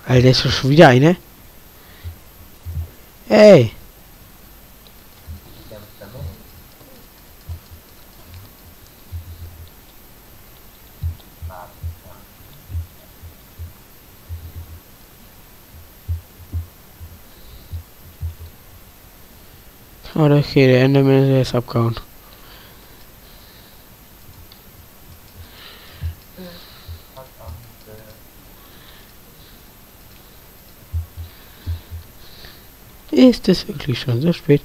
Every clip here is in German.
Alter, ist schon wieder eine? Ey! Ja, was damit? Warte, Oh, okay, der Enderman der ist abgehauen. verdammte. Ist es wirklich schon so spät?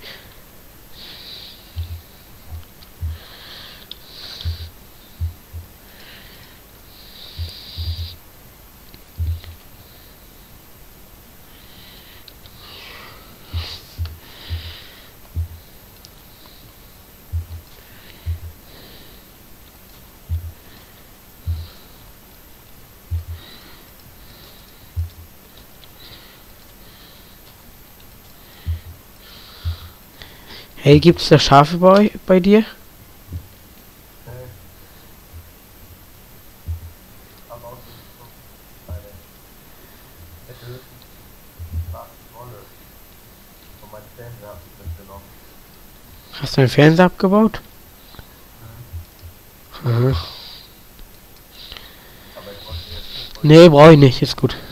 Hey, gibt's da Schafe bei dir? Aber auch so beide. Ich hätte höchstens schwarze Wolle von meinem Fernseher mitgenommen. Hast du den Fernseher abgebaut? Aha. Aber ich wollte jetzt nicht. Nee, brauche ich nicht, ist gut.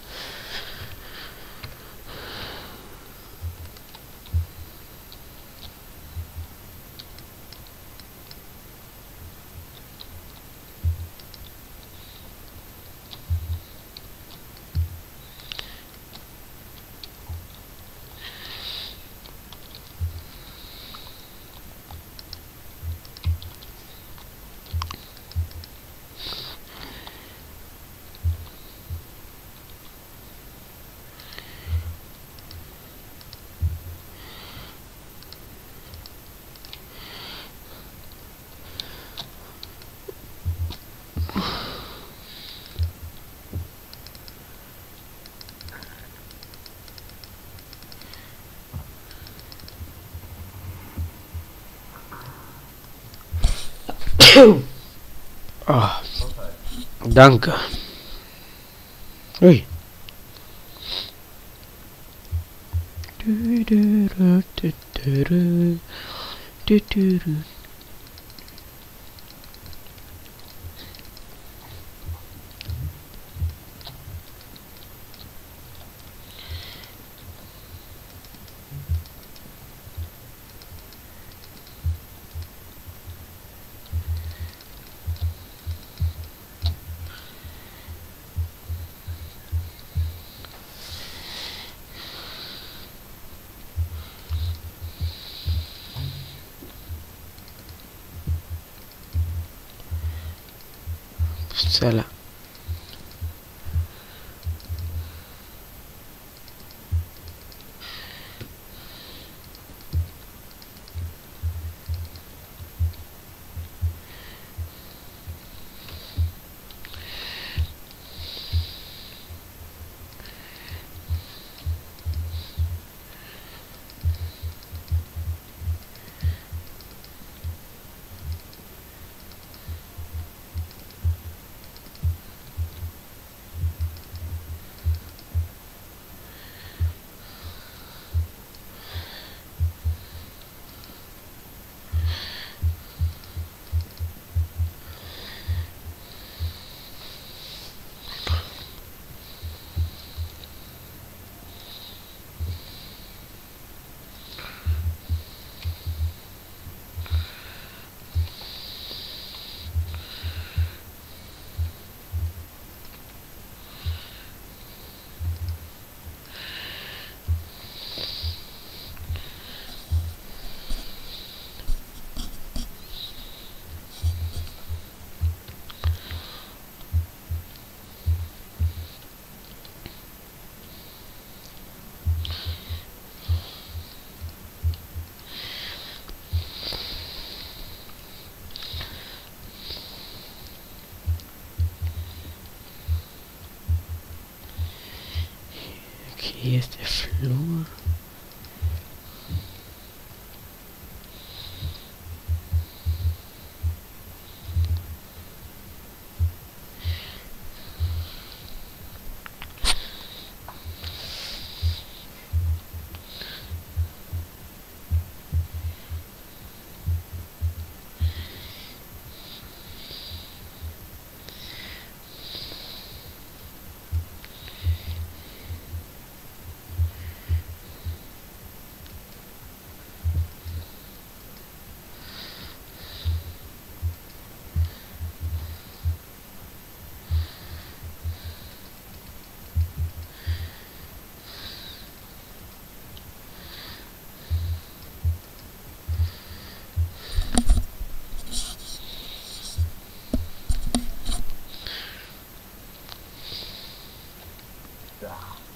Oh, danke. Ui. Zelle. Okay, hier ist der Flur. Ja.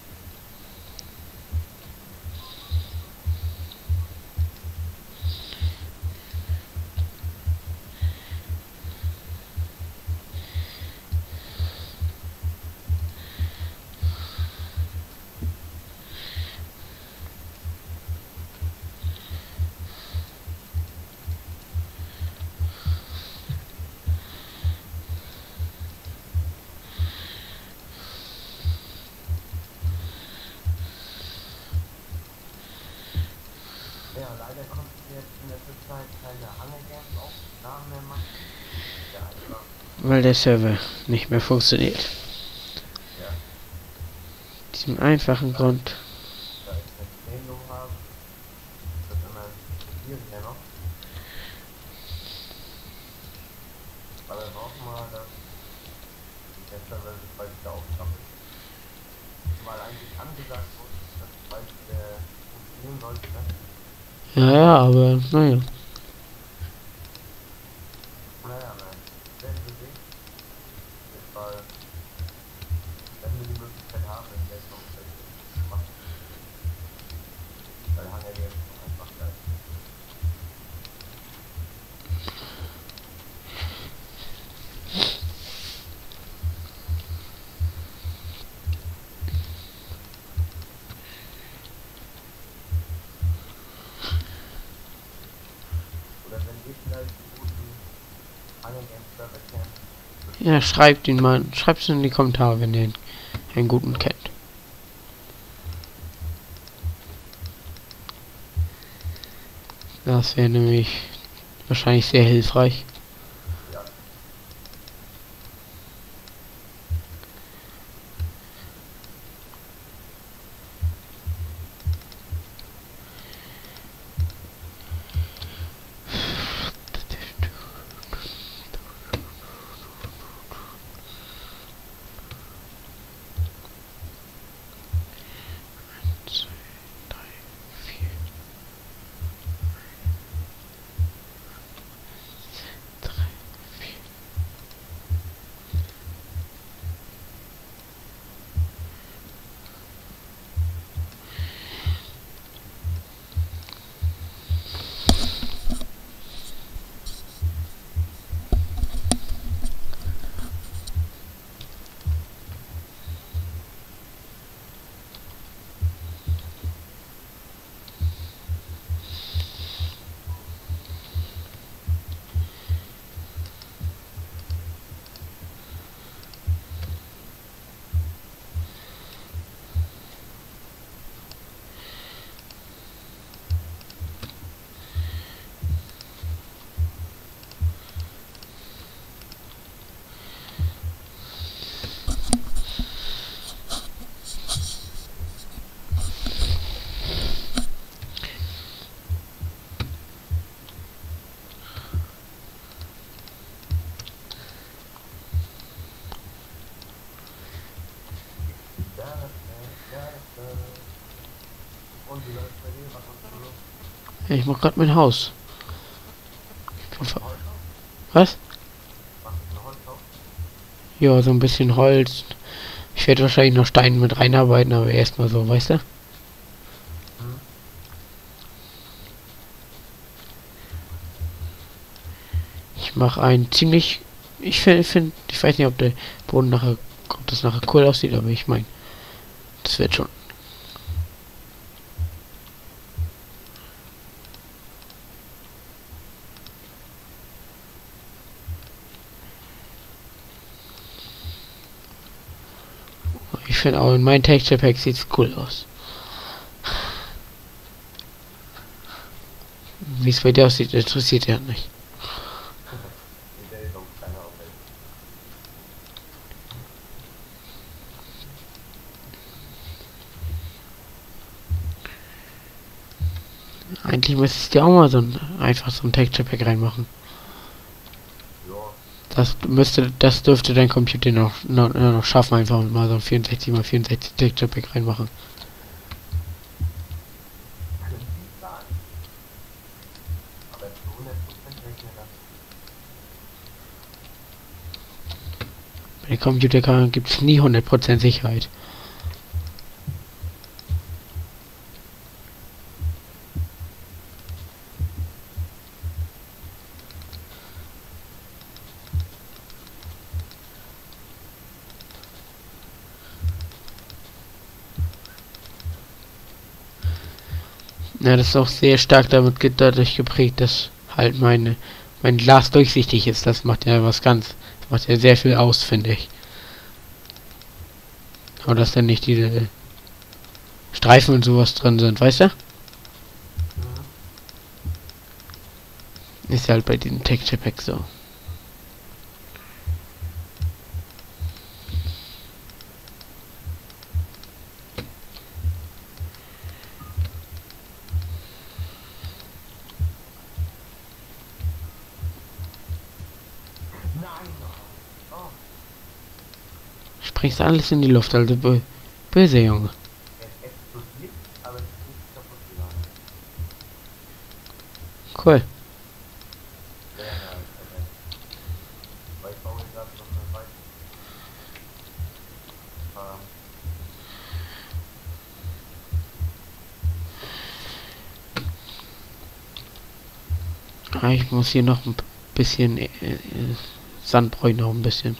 Ja, leider konnte ich jetzt in letzter Zeit keine Hunger Games Aufnahmen mehr machen. Ja, einfach, Weil der Server nicht mehr funktioniert. ja, Diesem einfachen Grund. da ich eine Training habe, das immer studieren ja noch. Aber dann hoffen wir, dass der Server sich bald wieder aufsammelt. Weil eigentlich angesagt wurde, dass bald wieder funktionieren sollte, ne? Ja, ja, aber naja. Naja, nein. Werden wir sehen. Auf jeden Fall, wenn wir die Möglichkeit haben, dann werden wir auch welche machen. Weil Hunger Games ist einfach geil. Oder wenn ihr vielleicht einen guten Hunger Games Server kennt, Ja, schreibt ihn mal. Schreibt es in die Kommentare, wenn ihr einen guten kennt. Das wäre nämlich wahrscheinlich sehr hilfreich. ja, Und wie läuft bei dir? Was hast du so? Ich mach grad mein Haus. Holzhaus? Was? Machst du ein Holzhaus? Ja, so ein bisschen Holz. Ich werde wahrscheinlich noch Steine mit reinarbeiten, aber erstmal so, weißt du? Hm. Ich mache ein ziemlich... Ich finde... Ich weiß nicht, ob der Boden nachher... Ob das nachher cool aussieht, aber ich meine... Das wird schon. Ich finde auch in meinem Texture Pack sieht's cool aus. Wie es bei dir aussieht, interessiert ja nicht. Die Idee ist auch keine Aufwelt. Eigentlich müsstest du auch mal einfach so ein Texture Pack reinmachen. Ja, Das dürfte dein Computer noch schaffen, einfach mal so ein 64x64 Texture Pack reinmachen. könnte ich sagen. Aber zu 100% rechnen lassen. Bei dem Computer gibt es nie 100% Sicherheit. Ja, das ist auch sehr stark dadurch geprägt, dass halt mein Glas durchsichtig ist. Das macht ja das macht ja sehr viel aus, finde ich. Aber dass dann nicht diese Streifen und sowas drin sind, weißt du? Mhm. Ist ja halt bei diesem Texture Pack so. Nein! Oh, Springst alles in die Luft, also böse Junge. es explodiert, aber es ist nicht kaputt gegangen. Cool. Sehr nice, Alter. Weil ich baue hier gerade so eine Weite. Ah, ich muss hier noch ein bisschen Sand brauche ich noch ein bisschen.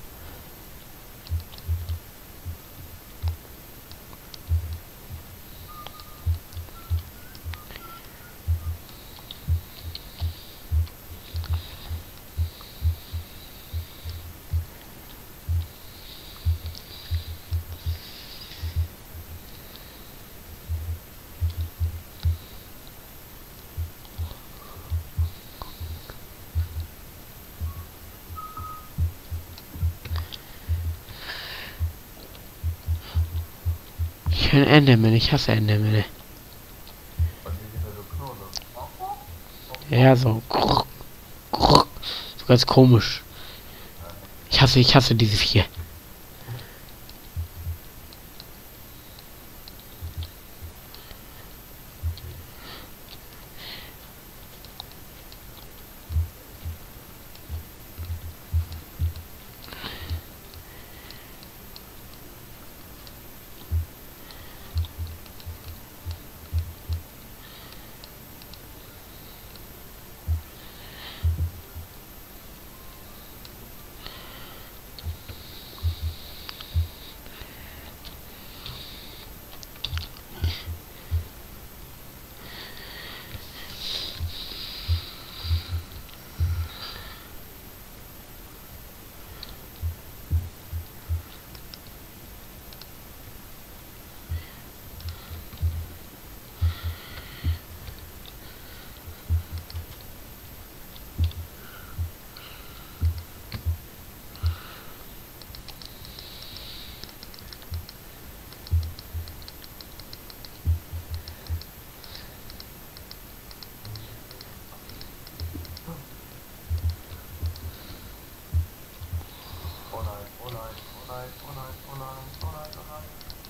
Ich höre Enderman, ich hasse Enderman. Und die sind so Knurren. Ja, so. So ganz komisch. Ich hasse diese vier. Oh nein, oh nein, oh nein, oh nein, oh nein, oh nein, oh nein.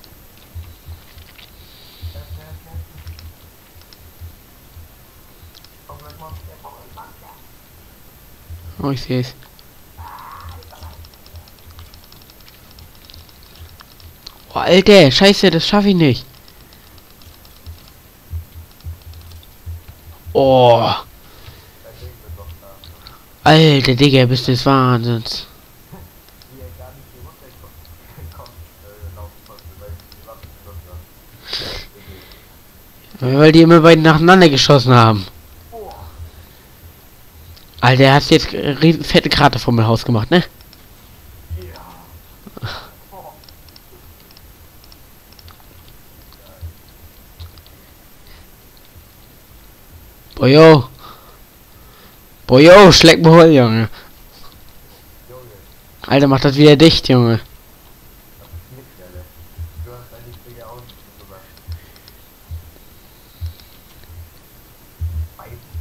Help. Komm, gleich Monster, komm, Monster. Oh, ich sehe es. Oh, Alter, scheiße, das schaffe ich nicht. Oh, Dein Ding wird noch da. Alter, Digga, bist du des Wahnsinns. Wie er gar nicht hier runterkommt, laufen konnte, weil ich die Waffe benutzt habe. Weil die immer beide nacheinander geschossen haben. Oh, Alter, er hat jetzt riesen fette Krater vor meinem Haus gemacht, ne? ja. Oh. Boyo. Boyo, schleck mir Hol, Junge. Junge, Alter, mach das wieder dicht, Junge. das ist nicht, Alter. Du hast eigentlich Dinge ausgesucht, sogar. Weiß